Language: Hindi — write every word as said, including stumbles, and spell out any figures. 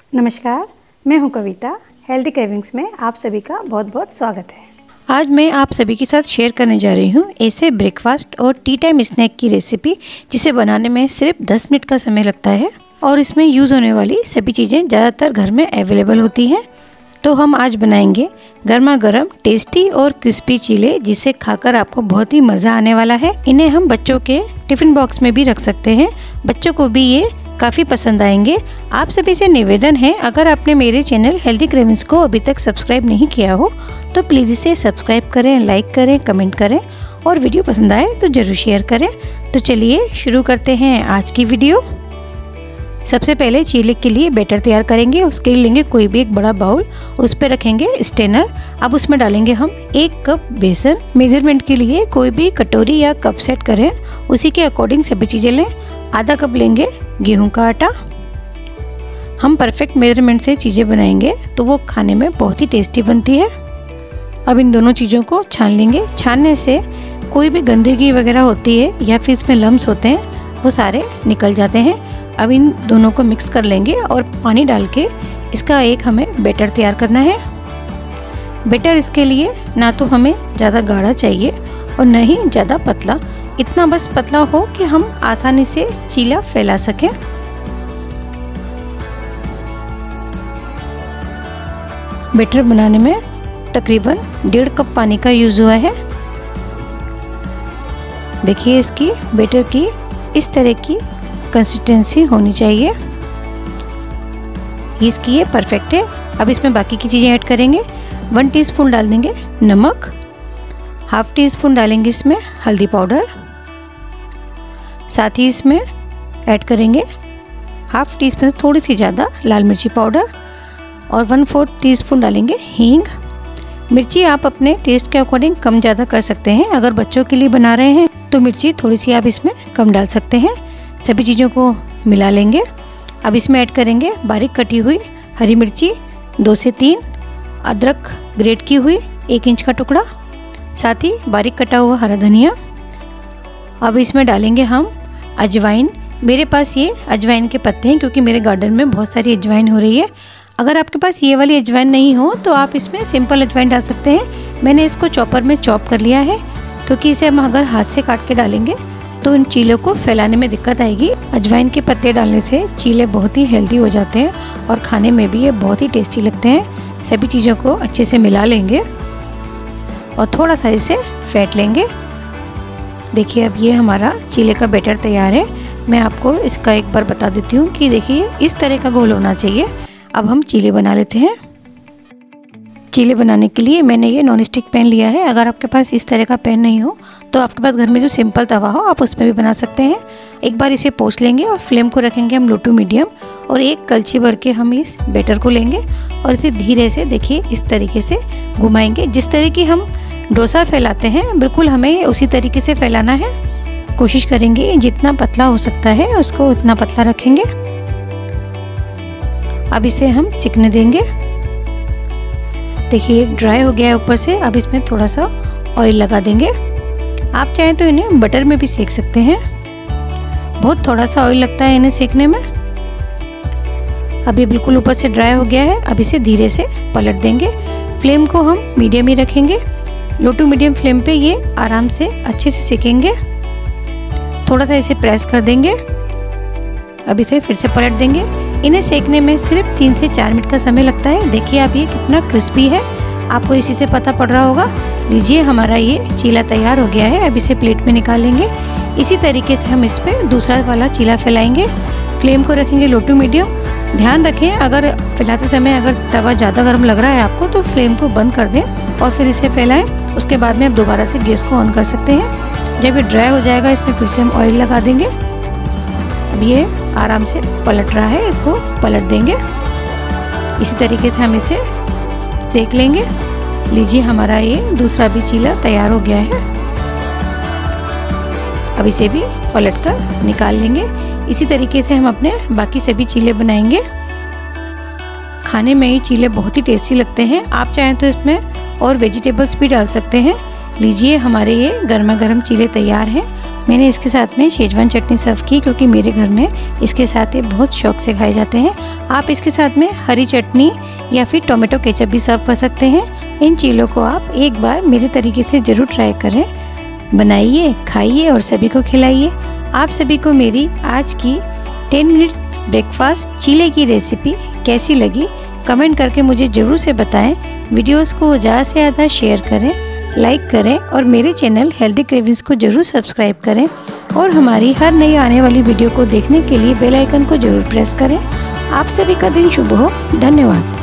नमस्कार, मैं हूं कविता। हेल्दी क्रेविंग्स में आप सभी का बहुत बहुत स्वागत है। आज मैं आप सभी के साथ शेयर करने जा रही हूं ऐसे ब्रेकफास्ट और टी टाइम स्नैक की रेसिपी जिसे बनाने में सिर्फ दस मिनट का समय लगता है और इसमें यूज़ होने वाली सभी चीज़ें ज़्यादातर घर में अवेलेबल होती हैं। तो हम आज बनाएंगे गर्मा गर्म टेस्टी और क्रिस्पी चीले, जिसे खाकर आपको बहुत ही मज़ा आने वाला है। इन्हें हम बच्चों के टिफ़िन बॉक्स में भी रख सकते हैं, बच्चों को भी ये काफ़ी पसंद आएंगे। आप सभी से निवेदन है, अगर आपने मेरे चैनल हेल्दी क्रेविंग्स को अभी तक सब्सक्राइब नहीं किया हो तो प्लीज़ इसे सब्सक्राइब करें, लाइक करें, कमेंट करें और वीडियो पसंद आए तो ज़रूर शेयर करें। तो चलिए शुरू करते हैं आज की वीडियो। सबसे पहले चीले के लिए बैटर तैयार करेंगे। उसके लिए लेंगे कोई भी एक बड़ा बाउल और उस पर रखेंगे स्टेनर। अब उसमें डालेंगे हम एक कप बेसन। मेजरमेंट के लिए कोई भी कटोरी या कप सेट करें, उसी के अकॉर्डिंग सभी चीज़ें लें। आधा कप लेंगे गेहूं का आटा। हम परफेक्ट मेजरमेंट से चीज़ें बनाएंगे तो वो खाने में बहुत ही टेस्टी बनती है। अब इन दोनों चीज़ों को छान लेंगे। छानने से कोई भी गंदगी वगैरह होती है या फिर इसमें लम्स होते हैं वो सारे निकल जाते हैं। अब इन दोनों को मिक्स कर लेंगे और पानी डाल के इसका एक हमें बैटर तैयार करना है। बैटर इसके लिए ना तो हमें ज़्यादा गाढ़ा चाहिए और न ही ज़्यादा पतला, इतना बस पतला हो कि हम आसानी से चीला फैला सकें। बैटर बनाने में तकरीबन डेढ़ कप पानी का यूज़ हुआ है। देखिए इसकी बैटर की इस तरह की कंसिस्टेंसी होनी चाहिए, इसकी ये परफेक्ट है। अब इसमें बाकी की चीज़ें ऐड करेंगे। वन टीस्पून डाल देंगे नमक, हाफ टी स्पून डालेंगे इसमें हल्दी पाउडर, साथ ही इसमें ऐड करेंगे हाफ टी स्पून थोड़ी सी ज़्यादा लाल मिर्ची पाउडर और वन फोर्थ टी स्पून डालेंगे हींग। मिर्ची आप अपने टेस्ट के अकॉर्डिंग कम ज़्यादा कर सकते हैं। अगर बच्चों के लिए बना रहे हैं तो मिर्ची थोड़ी सी आप इसमें कम डाल सकते हैं। सभी चीज़ों को मिला लेंगे। अब इसमें ऐड करेंगे बारीक कटी हुई हरी मिर्ची दो से तीन, अदरक ग्रेट की हुई एक इंच का टुकड़ा, साथ ही बारीक कटा हुआ हरा धनिया। अब इसमें डालेंगे हम अजवाइन। मेरे पास ये अजवाइन के पत्ते हैं क्योंकि मेरे गार्डन में बहुत सारी अजवाइन हो रही है। अगर आपके पास ये वाली अजवाइन नहीं हो तो आप इसमें सिंपल अजवाइन डाल सकते हैं। मैंने इसको चॉपर में चॉप कर लिया है क्योंकि इसे हम अगर हाथ से काट के डालेंगे तो इन चीलों को फैलाने में दिक्कत आएगी। अजवाइन के पत्ते डालने से चीले बहुत ही हेल्दी हो जाते हैं और खाने में भी ये बहुत ही टेस्टी लगते हैं। सभी चीज़ों को अच्छे से मिला लेंगे और थोड़ा सा इसे फेंट लेंगे। देखिए अब ये हमारा चीले का बैटर तैयार है। मैं आपको इसका एक बार बता देती हूँ कि देखिए इस तरह का घोल होना चाहिए। अब हम चीले बना लेते हैं। चीले बनाने के लिए मैंने ये नॉन स्टिक पैन लिया है। अगर आपके पास इस तरह का पैन नहीं हो तो आपके पास घर में जो सिंपल तवा हो आप उसमें भी बना सकते हैं। एक बार इसे पोंछ लेंगे और फ्लेम को रखेंगे हम लो टू मीडियम और एक कलछी भर के हम इस बैटर को लेंगे और इसे धीरे से देखिए इस तरीके से घुमाएंगे। जिस तरह की हम डोसा फैलाते हैं बिल्कुल हमें उसी तरीके से फैलाना है। कोशिश करेंगे जितना पतला हो सकता है उसको उतना पतला रखेंगे। अब इसे हम सिकने देंगे। देखिए ड्राई हो गया है ऊपर से। अब इसमें थोड़ा सा ऑयल लगा देंगे। आप चाहें तो इन्हें बटर में भी सेक सकते हैं, बहुत थोड़ा सा ऑयल लगता है इन्हें सेकने में। अब ये बिल्कुल ऊपर से ड्राई हो गया है। अब इसे धीरे से पलट देंगे। फ्लेम को हम मीडियम ही रखेंगे। लो टू मीडियम फ्लेम पे ये आराम से अच्छे से सेकेंगे। थोड़ा सा इसे प्रेस कर देंगे। अब इसे फिर से पलट देंगे। इन्हें सेकने में सिर्फ तीन से चार मिनट का समय लगता है। देखिए आप ये कितना क्रिस्पी है, आपको इसी से पता पड़ रहा होगा। लीजिए हमारा ये चीला तैयार हो गया है। अब इसे प्लेट में निकाल लेंगे। इसी तरीके से हम इस पर दूसरा वाला चीला फैलाएंगे। फ्लेम को रखेंगे लो टू मीडियम। ध्यान रखें अगर फैलाते समय अगर तवा ज़्यादा गर्म लग रहा है आपको तो फ्लेम को बंद कर दें और फिर इसे फैलाएं। उसके बाद में आप दोबारा से गैस को ऑन कर सकते हैं। जब ये ड्राई हो जाएगा इसमें फिर से हम ऑयल लगा देंगे। अब ये आराम से पलट रहा है, इसको पलट देंगे। इसी तरीके से हम इसे सेक लेंगे। लीजिए हमारा ये दूसरा भी चीला तैयार हो गया है। अब इसे भी पलट कर निकाल लेंगे। इसी तरीके से हम अपने बाकी सभी चीले बनाएंगे। खाने में ये चीले बहुत ही टेस्टी लगते हैं। आप चाहें तो इसमें और वेजिटेबल्स भी डाल सकते हैं। लीजिए हमारे ये गर्मा गर्म चीले तैयार हैं मैंने इसके साथ में शेजवान चटनी सर्व की, क्योंकि मेरे घर में इसके साथ ये बहुत शौक से खाए जाते हैं। आप इसके साथ में हरी चटनी या फिर टोमेटो केचप भी सर्व कर सकते हैं। इन चीज़ों को आप एक बार मेरे तरीके से ज़रूर ट्राई करें, बनाइए, खाइए और सभी को खिलाइए। आप सभी को मेरी आज की टेन मिनट ब्रेकफास्ट चीले की रेसिपी कैसी लगी कमेंट करके मुझे ज़रूर से बताएं। वीडियोस को ज़्यादा से ज़्यादा शेयर करें, लाइक करें और मेरे चैनल हेल्दी क्रेविंग्स को ज़रूर सब्सक्राइब करें और हमारी हर नई आने वाली वीडियो को देखने के लिए बेल आइकन को ज़रूर प्रेस करें। आप सभी का दिन शुभ हो। धन्यवाद।